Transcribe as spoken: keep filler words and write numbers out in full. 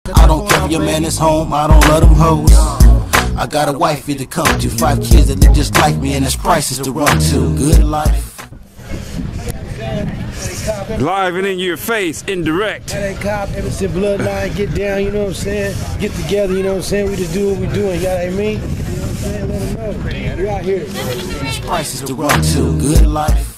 I don't care if your man is home, I don't love them hoes. I got a wifey to come to, five kids that look just like me, and there's prices to run to. Good life. Live and in your face, indirect. That ain't cop, Emerson bloodline, get down, you know what I'm saying? Get together, you know what I'm saying? We just do what we doing, you know what I mean? You know what I'm saying? Let them know. We out here. There's prices to run to. Good life.